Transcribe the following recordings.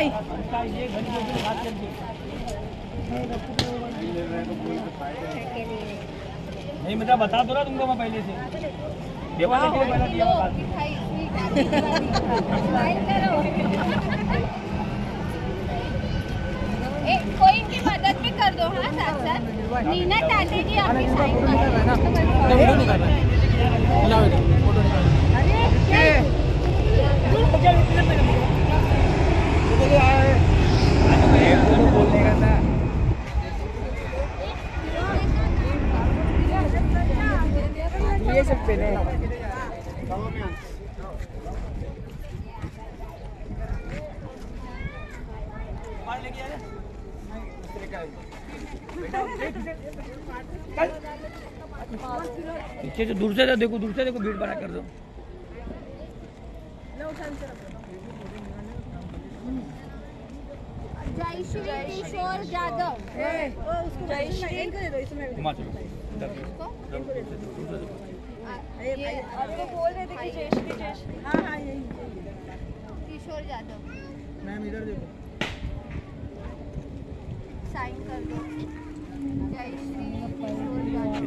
नहीं नहीं, मतलब बता दो ना तुमको मैं पहले से देवाली के लिए पहले दिया कोई इनकी मदद भी कर दो। हाँ, साथ साथ नीना टाटे जी आपकी साइन कर ये सब पहने पीछे से दूर से देखो, दूर से देखो, भीड़ बना कर दो। जय श्री किशोर जादव। जय श्री आपको बोल रहे थे कि जय श्री हाँ हाँ यही किशोर जादव। मैम इधर देखो, साइन कर दो। जय श्री किशोर जादव।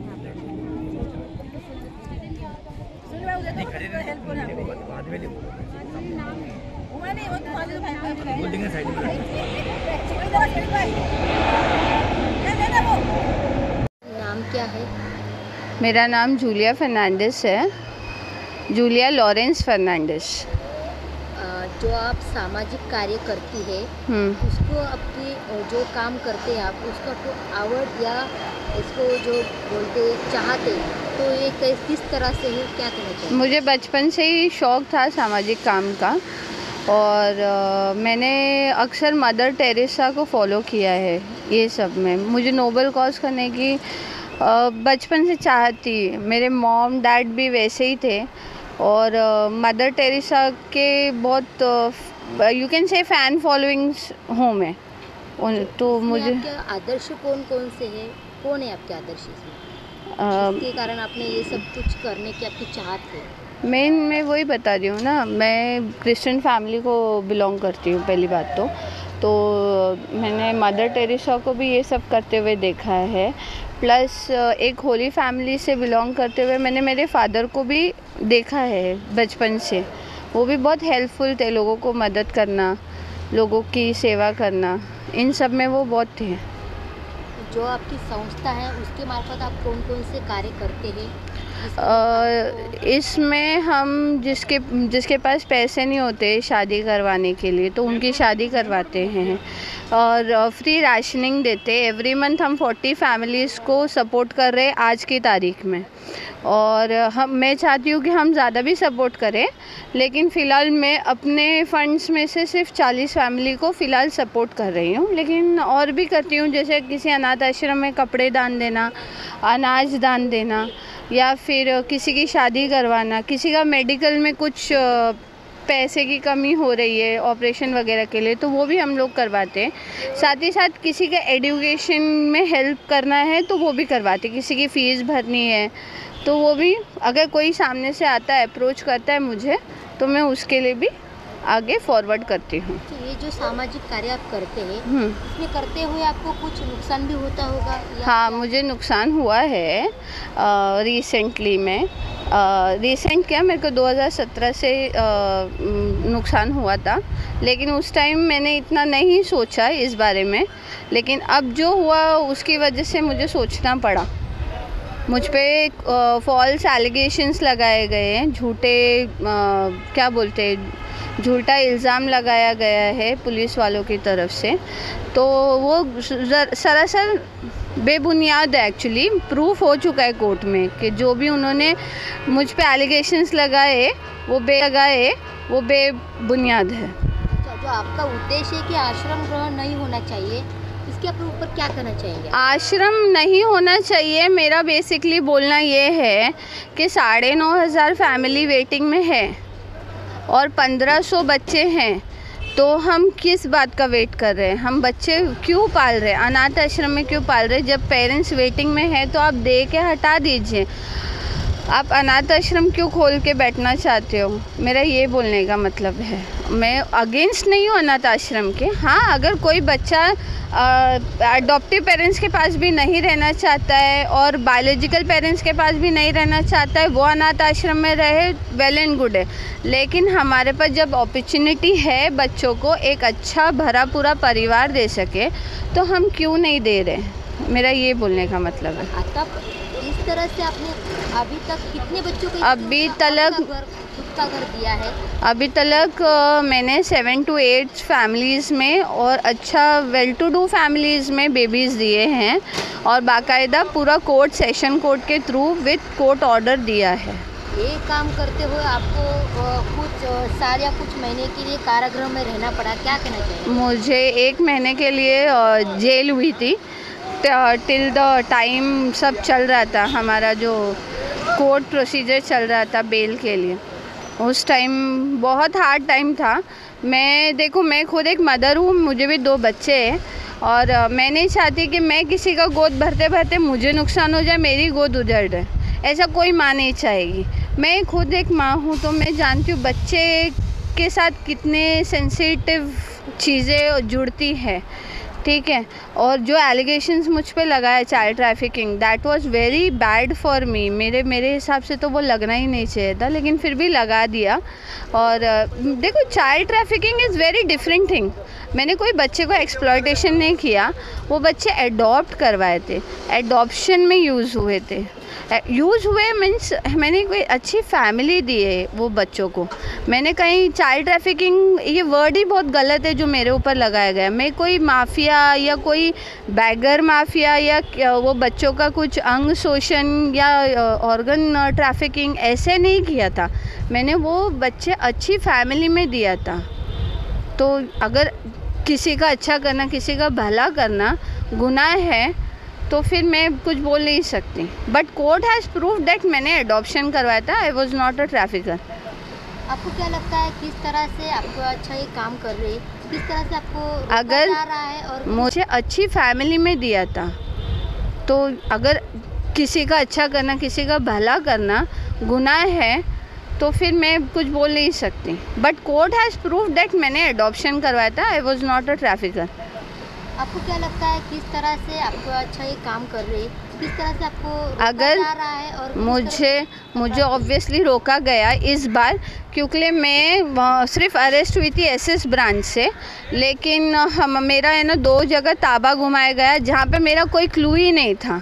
हेल्प हो बाद में देखो, नहीं वो तुम्हारे बोल देंगे साइड में। नाम क्या है? मेरा नाम जूलिया फर्नांडिस है, जूलिया लॉरेंस फर्नांडिस। जो आप सामाजिक कार्य करती है उसको अपनी जो काम करते हैं आप उसको आपको आवड़ या इसको जो बोलते चाहते तो ये किस तरह से है, क्या कहना चाहिए? मुझे बचपन से ही शौक़ था सामाजिक काम का और मैंने अक्सर मदर टेरेसा को फॉलो किया है। ये सब में मुझे नोबल कॉज करने की बचपन से चाहती। मेरे मॉम डैड भी वैसे ही थे और मदर टेरेसा के बहुत यू कैन से फ़ैन फॉलोइंग्स हूँ मैं। तो मुझे आपके आदर्श कौन कौन से हैं? कौन है आपके आदर्श इसमें जिसके कारण आपने ये सब कुछ करने की आपकी चाहत है? मैं वही बता रही हूँ ना, मैं क्रिश्चियन फैमिली को बिलोंग करती हूँ पहली बात तो मैंने मदर टेरेसा को भी ये सब करते हुए देखा है। प्लस एक होली फैमिली से बिलोंग करते हुए मैंने मेरे फादर को भी देखा है बचपन से। वो भी बहुत हेल्पफुल थे, लोगों को मदद करना, लोगों की सेवा करना, इन सब में वो बहुत थे। जो आपकी संस्था है उसके मार्फत आप कौन कौन से कार्य करते हैं? इसमें हम जिसके पास पैसे नहीं होते शादी करवाने के लिए तो उनकी शादी करवाते हैं और फ्री राशनिंग देते। एवरी मंथ हम 40 फैमिलीज़ को सपोर्ट कर रहे हैं आज की तारीख में। और मैं चाहती हूँ कि हम ज़्यादा भी सपोर्ट करें, लेकिन फ़िलहाल मैं अपने फ़ंड्स में से सिर्फ 40 फैमिली को फ़िलहाल सपोर्ट कर रही हूँ। लेकिन और भी करती हूँ, जैसे किसी अनाथ आश्रम में कपड़े दान देना, अनाज दान देना, या फिर किसी की शादी करवाना, किसी का मेडिकल में कुछ पैसे की कमी हो रही है ऑपरेशन वगैरह के लिए तो वो भी हम लोग करवाते हैं। साथ ही साथ किसी के एजुकेशन में हेल्प करना है तो वो भी करवाते हैं। किसी की फ़ीस भरनी है तो वो भी, अगर कोई सामने से आता है अप्रोच करता है मुझे तो मैं उसके लिए भी आगे फॉरवर्ड करती हूँ। ये जो सामाजिक कार्य आप करते हैं इसमें करते हुए आपको कुछ नुकसान भी होता होगा? हाँ, मुझे नुकसान हुआ है रिसेंटली में। रिसेंट क्या, मेरे को 2017 से नुकसान हुआ था, लेकिन उस टाइम मैंने इतना नहीं सोचा इस बारे में। लेकिन अब जो हुआ उसकी वजह से मुझे सोचना पड़ा। मुझ पे फॉल्स एलिगेशंस लगाए गए हैं, क्या बोलते हैं, झूठा इल्ज़ाम लगाया गया है पुलिस वालों की तरफ से। तो वो सरासर बेबुनियाद है। एक्चुअली प्रूफ हो चुका है कोर्ट में कि जो भी उन्होंने मुझ पे एलिगेशंस लगाए वो बेबुनियाद है। जो आपका उद्देश्य है कि आश्रम ग्रहण नहीं होना चाहिए, इसके ऊपर क्या कहना चाहेंगे? आश्रम नहीं होना चाहिए, मेरा बेसिकली बोलना ये है कि 9,500 फैमिली वेटिंग में है और 1500 बच्चे हैं, तो हम किस बात का वेट कर रहे हैं? हम बच्चे क्यों पाल रहे हैं? अनाथ आश्रम में क्यों पाल रहे हैं? जब पेरेंट्स वेटिंग में है तो आप दे के हटा दीजिए। आप अनाथ आश्रम क्यों खोल के बैठना चाहते हो? मेरा ये बोलने का मतलब है। मैं अगेंस्ट नहीं हूँ अनाथ आश्रम के। हाँ, अगर कोई बच्चा अडॉप्टिव पेरेंट्स के पास भी नहीं रहना चाहता है और बायोलॉजिकल पेरेंट्स के पास भी नहीं रहना चाहता है, वो अनाथ आश्रम में रहे, वेल एंड गुड है। लेकिन हमारे पास जब अपॉर्चुनिटी है बच्चों को एक अच्छा भरा पूरा परिवार दे सके, तो हम क्यों नहीं दे रहे। मेरा ये बोलने का मतलब है। तब इस तरह से आपने अभी तक कितने बच्चों को अभी तक खुद का घर दिया है? अभी तक मैंने 7 to 8 फैमिलीज़ में और अच्छा वेल टू डू फैमिलीज़ में बेबीज़ दिए हैं और बाकायदा पूरा कोर्ट, सेशन कोर्ट के थ्रू विद कोर्ट ऑर्डर दिया है। ये काम करते हुए आपको कुछ साल या कुछ महीने के लिए कारागृह में रहना पड़ा, क्या कहना चाहिए? मुझे 1 महीने के लिए जेल हुई थी। टिल द टाइम सब चल रहा था, हमारा जो कोर्ट प्रोसीजर चल रहा था बेल के लिए, उस टाइम बहुत हार्ड टाइम था। मैं खुद एक मदर हूँ, मुझे भी 2 बच्चे हैं और मैं नहीं चाहती कि मैं किसी का गोद भरते भरते मुझे नुकसान हो जाए, मेरी गोद उजड़ जाए। ऐसा कोई माँ नहीं चाहेगी। मैं खुद एक माँ हूँ तो मैं जानती हूँ बच्चे के साथ कितने सेंसिटिव चीज़ें जुड़ती है, ठीक है। और जो एलिगेशंस मुझ पे लगाया child trafficking, that was very bad for me. मेरे हिसाब से तो वो लगना ही नहीं चाहिए था, लेकिन फिर भी लगा दिया। और देखो, child trafficking is very different thing. मैंने कोई बच्चे को एक्सप्लॉयटेशन नहीं किया, वो बच्चे एडॉप्ट करवाए थे, एडॉप्शन में यूज़ हुए मीन्स मैंने कोई अच्छी फैमिली दी है वो बच्चों को। मैंने कहीं चाइल्ड ट्रैफिकिंग, ये वर्ड ही बहुत गलत है जो मेरे ऊपर लगाया गया। मैं कोई माफिया या कोई बैगर माफिया या वो बच्चों का कुछ अंग शोषण या ऑर्गन ट्रैफिकिंग ऐसे नहीं किया था। मैंने वो बच्चे अच्छी फैमिली में दिया था। तो अगर किसी का अच्छा करना, किसी का भला करना गुनाह है तो फिर मैं कुछ बोल नहीं सकती। But court has prove that मैंने एडॉप्शन करवाया था, I was not a trafficker. आपको क्या लगता है किस तरह से आपको अच्छा ये काम कर रहे हैं, किस तरह से आपको अगर जा रहा है? और मुझे अच्छी फैमिली में दिया था, तो अगर किसी का अच्छा करना, किसी का भला करना गुनाह है तो फिर मैं कुछ बोल नहीं सकती। But court has prove that मैंने एडॉप्शन करवाया था, I was not a trafficker. आपको क्या लगता है किस तरह से आपको अच्छा ये काम कर रहे हैं, किस तरह से आपको अगर जा रहा है? और मुझे ऑब्वियसली रोका गया इस बार, क्योंकि मैं सिर्फ अरेस्ट हुई थी एसएस ब्रांच से, लेकिन मेरा है ना 2 जगह ताबा घुमाया गया जहाँ पे मेरा कोई क्लू ही नहीं था।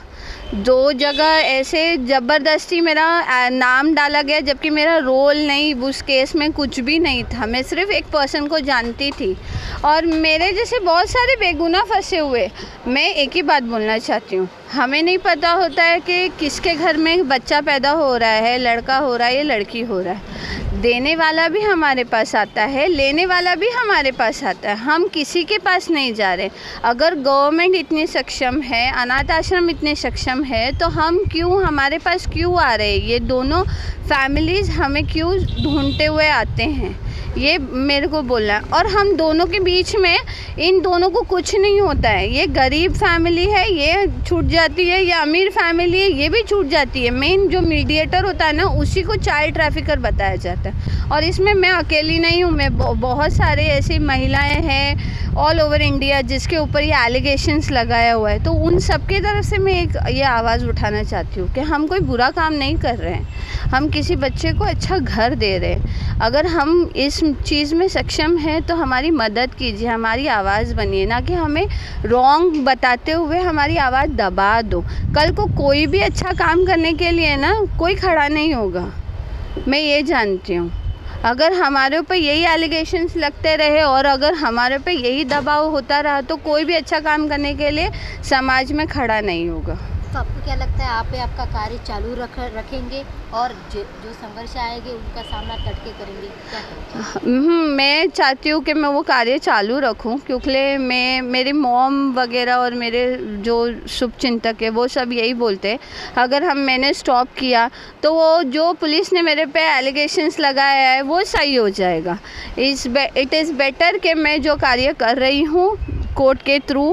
2 जगह ऐसे ज़बरदस्ती मेरा नाम डाला गया, जबकि मेरा रोल नहीं, उस केस में कुछ भी नहीं था। मैं सिर्फ एक पर्सन को जानती थी और मेरे जैसे बहुत सारे बेगुनाह फंसे हुए। मैं एक ही बात बोलना चाहती हूँ, हमें नहीं पता होता है कि किसके घर में बच्चा पैदा हो रहा है, लड़का हो रहा है या लड़की हो रहा है। देने वाला भी हमारे पास आता है, लेने वाला भी हमारे पास आता है। हम किसी के पास नहीं जा रहे। अगर गवर्नमेंट इतनी सक्षम है, अनाथ आश्रम इतने सक्षम है, तो हम क्यों, हमारे पास क्यों आ रहे हैं? ये दोनों फैमिलीज़ हमें क्यों ढूंढते हुए आते हैं, ये मेरे को बोलना है। और हम दोनों के बीच में इन दोनों को कुछ नहीं होता है। ये गरीब फैमिली है, ये छूट जाती है, या अमीर फैमिली है, ये भी छूट जाती है। मेन जो मीडिएटर होता है ना, उसी को चाइल्ड ट्रैफिकर बताया जाता है। और इसमें मैं अकेली नहीं हूँ, मैं बहुत सारे ऐसी महिलाएं हैं ऑल ओवर इंडिया जिसके ऊपर ये एलिगेशंस लगाया हुआ है। तो उन सब की तरफ से मैं एक ये आवाज़ उठाना चाहती हूँ कि हम कोई बुरा काम नहीं कर रहे हैं, हम किसी बच्चे को अच्छा घर दे रहे हैं। अगर हम इस चीज़ में सक्षम हैं तो हमारी मदद कीजिए, हमारी आवाज़ बनिए, ना कि हमें रॉन्ग बताते हुए हमारी आवाज़ दबा दो। कल को कोई भी अच्छा काम करने के लिए ना कोई खड़ा नहीं होगा, मैं ये जानती हूँ। अगर हमारे ऊपर यही एलिगेशंस लगते रहे और अगर हमारे ऊपर यही दबाव होता रहा तो कोई भी अच्छा काम करने के लिए समाज में खड़ा नहीं होगा। तो आपको क्या लगता है आप आपका कार्य चालू रखेंगे और जो संघर्ष आएंगे उनका सामना डट के करेंगे, क्या करेंगे? मैं चाहती हूँ कि मैं वो कार्य चालू रखूँ, क्योंकि मेरी मॉम वगैरह और मेरे जो शुभचिंतक है वो सब यही बोलते हैं, अगर मैंने स्टॉप किया तो वो जो पुलिस ने मेरे पे एलिगेशंस लगाया है वो सही हो जाएगा। इट इज़ बेटर कि मैं जो कार्य कर रही हूँ कोर्ट के थ्रू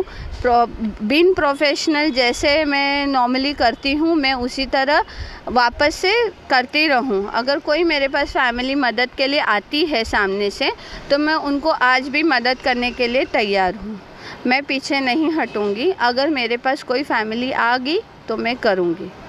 बीइंग प्रोफेशनल जैसे मैं नॉर्मली करती हूँ, मैं उसी तरह वापस से करती रहूँ। अगर कोई मेरे पास फैमिली मदद के लिए आती है सामने से, तो मैं उनको आज भी मदद करने के लिए तैयार हूँ। मैं पीछे नहीं हटूँगी। अगर मेरे पास कोई फैमिली आ गई तो मैं करूँगी।